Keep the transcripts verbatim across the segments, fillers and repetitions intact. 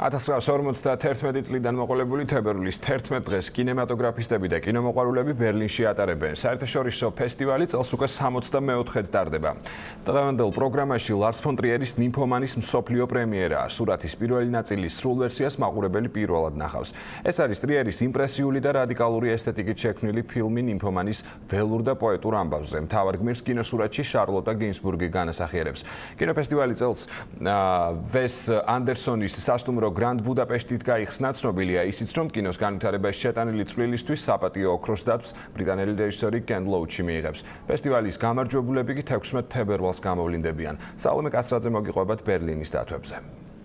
ათას ცხრაასი ორმოცდათერთმეტი წლიდან მოყოლებული თებერვლის თერთმეტ დღეს კინემატოგრაფისტები და კინომოყვარულები ბერლინში ატარებენ. საერთაშორისო ფესტივალი წელს უკვე სამოცდამეოთხედ ტარდება. დღევანდელ პროგრამაში ლარს ტრიერის ნიმფომანის მსოფლიო პრემიერაა. სურათის პირველი ნაწილის სრულ ვერსიას მაყურებელი პირველად ნახავს. ეს არის ტრიერის იმპრესიული და რადიკალური ესთეტიკით შექმნილი ფილმი ნიმფომანის ველურ და პოეტურ ამბავზე. მთავარ გმირს კინოსურათში შარლოტა გინსბურგი განასახიერებს. კინოფესტივალი წელს ვეს ანდერსონის სასტუმრო გრანდ ბუდაპეშტით გაიხსნა. ცნობილია ისიც, რომ კინოს განვითარებაში შეტანილი წვლილისთვის საპატიო ოქროს დათვს ბრიტანელი რეჟისორი კენ ლოუჩი მიიღებს. ფესტივალის გამარჯვებულები კი თექვსმეტ თებერვალს გამოვლინდებიან. სალომე კასრაძე მოგიყვებათ ბერლინის დათვებზე.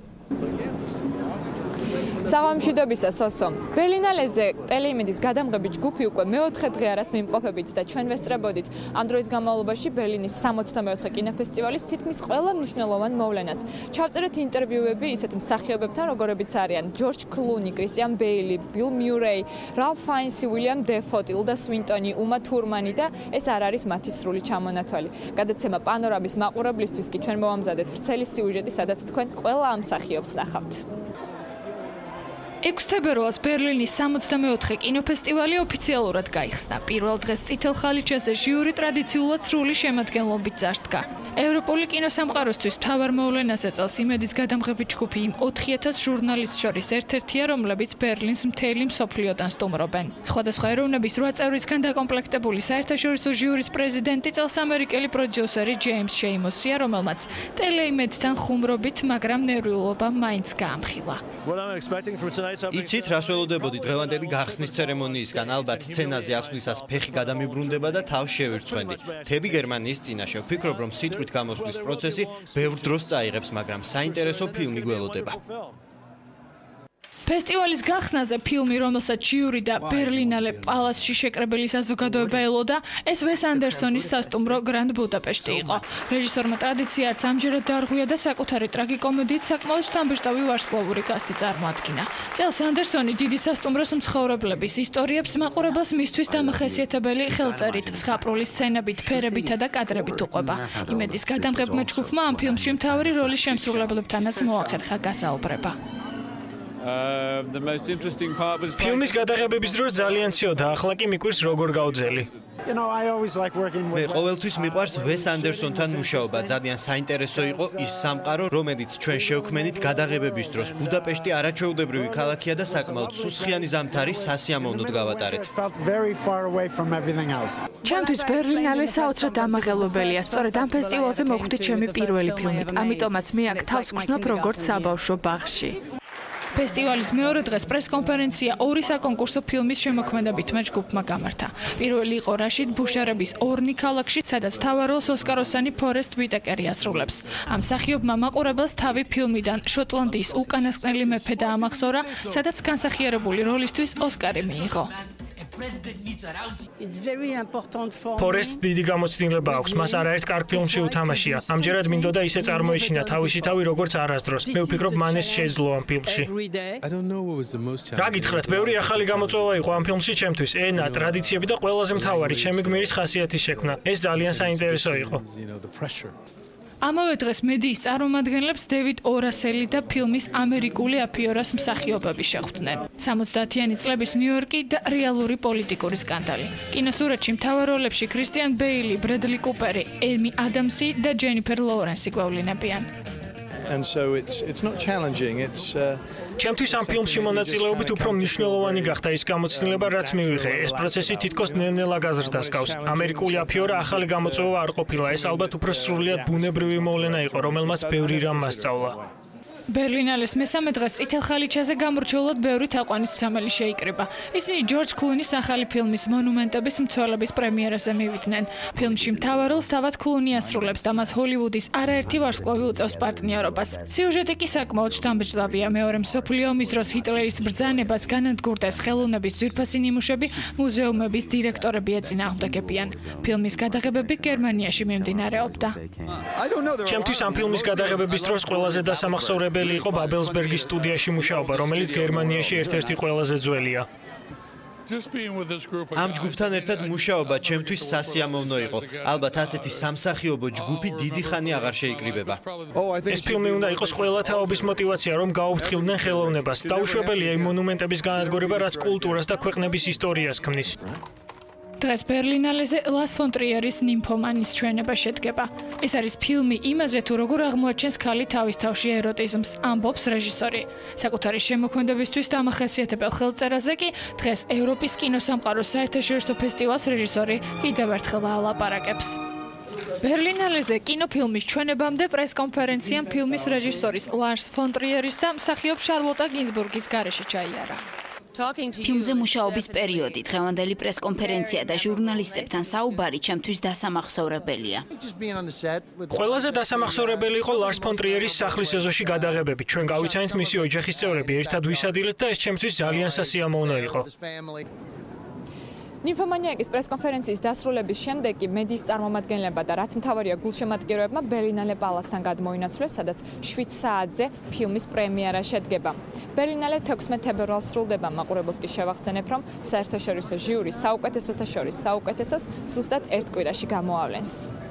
საღამოშვიდობისა სოსო. ბერლინალეზე ტელეიმედის გადამღები ჯგუფი უკვე მეოთხე დღე არას მიმყოფებით და ჩვენ ვესწრებოდით ამ დროის განმავლობაში ბერლინის სამოცდამეოთხე კინოფესტივალის თითქმის ყველა მნიშვნელოვან მოვლენას. ჩავწერეთ ინტერვიუები ისეთ მსახიობებთან, როგორებიც არიან ჯორჯ კლუნი, კრისტიან ბეილი, ბილ მიურეი, რალფ ფაინსი, უილიამ დეფო, ტილდა სვინტონი, უმა თურმანი და ეს არ არის მათი სრული ჩამონათვალი. გადაცემა პანორამის მაყურებლისთვის კი ჩვენ მოვამზადეთ ვრცელი სიუჟეტი, სადაც თქვენ ყველა ამ მსახიობს ნახავთ. ექვსი თებერვალს ბერლინის სამოცდამეოთხე კინოფესტივალი ოფიციალურად გაიხსნა. პირველ დღეს წითელ ხალიჩაზე ჟიური ტრადიციულად სრული შემადგენლობით წარსდგა. ევროპული კინოსამყაროსთვის მთავარ მოვლენას ეწევს იმედის გადამღები ჯგუფი იმ ოთხი ათას ჟურნალისტს შორის ერთ-ერთია, რომლებიც ბერლინს მთელი მსოფლიოდან სტუმრობენ. სხვადასხვა ეროვნების რვა წევრისგან დაკომპლექტებული საერთაშორისო ჟიურის პრეზიდენტი წელს ამერიკელი პროდიუსერი ჯეიმს შეიმოსია, რომელმაც ტელეიმედთან ხუმრობით, მაგრამ ნერვიულობა მაინც გაამხილა. იცით, რას ველოდებოდი დღევანდელი გახსნის ცერემონიისგან, ალბათ სცენაზე ასვლისას ფეხი გადამიბრუნდება და თავს შევირცხვენდი. მთელი გერმანიის წინაშე ვფიქრობ, რომ სიტყვით გამოსვლის პროცესი ბევრ დროს წაიღებს, მაგრამ საინტერესო ფილმი გველოდება. ფესტივალის გახსნაზე ფილმი, რომელსაც ჟიური და ბერლინალე პალასში შეკრებილი საზოგადოება ელოდა, ეს ვეს ანდერსონის სასტუმრო გრანდ ბუდაპეშტი იყო. რეჟისორმა ტრადიცია არც ამჯერად დაარღვია და საკუთარი ტრაგიკომედიით საკმაოდ შთამბეჭდავი ვარსკვლავური კასტი წარმოადგინა. წელს ანდერსონი დიდი სასტუმროს მცხოვრებლების ისტორიებს მაყურებელს მისთვის დამახასიათებელი ხელწერით, ზღაპრული სცენებით, ფერებითა და კადრებით უყვება. იმედის გადამღებმა ჯგუფმა ამ ფილმში მთავარი როლის შემსრულებლებთანაც მოახერხა გასაუბრება. ფილმის გადაღებების დროს ძალიან ციოდა, ახლა კი მიკვირს როგორ გავძელი. მე ყოველთვის მიყვარს ვეს ანდერსონთან მუშაობა. ძალიან საინტერესო იყო ის სამყარო, რომელიც ჩვენ შევქმენით გადაღებების დროს. ბუდაპეშტი არაჩვეულებრივი ქალაქია და საკმაოდ სუსხიანი ზამთარი სასიამოვნოდ გავატარეთ. ჩემთვის ბერლინალე საოცრად ამაღელობელია. სწორედ ამ ფესტივალზე მოხვდი ჩემი პირველი ფილმით, ამიტომაც მე აქ თავს ვგრძნობ როგორც საბავშვო ბაღში. ფესტივალის მეორე დღეს პრესკონფერენცია ორი საკონკურსო ფილმის შემოქმედებით ჯგუფმა გამართა. პირველი იყო რაშიდ ბუშარების ორნი ქალაქში, სადაც მთავარ როლს ოსკაროსანი ფორესტ ვიტეკერი ასრულებს. ამ მსახიობმა მაყურებელს თავი ფილმიდან შოტლანდიის უკანასკნელი მეფე დაამახსოვრა, სადაც განსახიერებული როლისთვის ოსკარი მიიღო. ფორესტ დიდი გამოცდილება აქვს, მას არაერთ კარგ ფილმში უთამაშია. ამჯერად მინდოდა ისე წარმოეჩინა თავისი თავი როგორც არასდროს. მე ვფიქრობ, მან ეს შეძლო ამ ფილმში. რა გითხრათ, ბევრი ახალი გამოწვევა იყო ამ ფილმში ჩემთვის. ენა, ტრადიციები და ყველაზე მთავარი, ჩემი გმირის ხასიათის შექმნა. ეს ძალიან საინტერესო იყო. ამავე დღეს მედიის წარმომადგენლებს დევიდ ორასელი და ფილმის ამერიკული აფიორას მსახიობები შეხვდნენ. სამოცდაათიანი წლების ნიუ-იორკი და რეალური პოლიტიკური სკანდალი. კინოსურათში მთავარ როლებში კრისტიან ბეილი, ბრედლი კუპერი, ემი ადამსი და ჯენიფერ ლოურენსი გვევლინებიან. ჩემთვის ამ ფილმში მონაწილეობით უფრო მნიშვნელოვანი გახდა ის გამოცდილება, რაც მივიღე. ეს პროცესი თითქოს ნელ-ნელა გაზრდას გავს. ამერიკული აფიორა ახალი გამოწვევა არ ყოფილა. ეს ალბათ უფრო სრულიად ბუნებრივი მოვლენა იყო, რომელმაც ბევრი რამ მასწავლა. ბერლინალეს მესამე დღეს წითელ ხალიჩაზე გამორჩეულად ბევრი თაყვანისმცემელი შეიკრიბა. ისინი ჯორჯ კლუნის ახალი ფილმის მონუმენტების მცველების პრემიერაზე მივიდნენ. ფილმში მთავარ როლს თავად კლუნი ასრულებს და მას ჰოლივუდის არაერთი ვარსკვლავი უწევს პარტნიორობას. სიუჟეტი კი საკმაოდ შთამბეჭდავია. მეორე მსოფლიო ომის დროს ჰიტლერის ბრძანებას განადგურდეს ხელოვნების ძვირფასი ნიმუშები, მუზეუმების დირექტორები ეწინააღმდეგებიან. ფილმის გადაღებები გერმანიაში მიმდინარეობდა. ჩემთვის ამ ფილმის გადაღებების დროს ყველაზე დასამახსოვრებელი შესაძლებელი იყო ბაბელსბერგის სტუდიაში მუშაობა, რომელიც გერმანიაში ერთ-ერთი ყველაზე ძველია. ამ ჯგუფთან ერთად მუშაობა ჩემთვის სასიამოვნო იყო. ალბათ ასეთი სამსახიობო ჯგუფი დიდი ხანი აღარ შეიკრიბება. ეს ფილმი უნდა იყოს ყველა თაობის мотиваცია, რომ გაუფრთხილდნენ ხელოვნებას. დაუშვებელია იმ მონუმენტების განადგურება, რაც კულტურას და ქვეყნების ისტორიას ქმნის. დღეს ბერლინალეზე ლარს ფონ ტრიერის ნიმფომანის ჩვენება შედგება. ეს არის ფილმი იმაზე, თუ როგორ აღმოაჩენს ქალი თავის თავში ეროტიზმს, ამბობს რეჟისორი. საკუთარი შემოქმედებისთვის დამახასიათებელ ხელწერაზე კი დღეს ევროპის კინოსამყაროს საერთაშორისო ფესტივალის რეჟისორი კიდევ ერთხელ ალაპარაკებს. ბერლინალეზე კინოფილმის ჩვენებამდე პრესკონფერენციამ ფილმის რეჟისორის ლარს ფონ ტრიერის და მსახიობ შარლოტა გინზბურგის გარეშე ჩაიარა. ფილმზე მუშაობის პერიოდი, დღევანდელი პრესკონფერენცია და ჟურნალისტებთან საუბარი ჩემთვის დასამახსოვრებელია. ყველაზე დასამახსოვრებელი იყო ლარს ფონ ტრიერის სახლის ეზოში გადაღებები. ჩვენ გავიცანით მისი ოჯახის წევრები ერთად ვისადილეთ და ეს ჩემთვის ძალიან სასიამოვნო იყო. ნიმფომანიის პრესკონფერენციის დასრულების შემდეგ კი მედიის წარმომადგენლებმა და რაც მთავარია გულშემატკივრებმა ბერლინალე პალასთან გადმოინაცვლეს, სადაც შვიდ საათზე ფილმის პრემიერა შედგება. ბერლინალე თექვსმეტ თებერვალს სრულდება. მაყურებელს კი შევახსენებ, რომ საერთაშორისო ჟიური საუკეთესოთა შორის საუკეთესოს ზუსტად ერთ კვირაში გამოავლენს.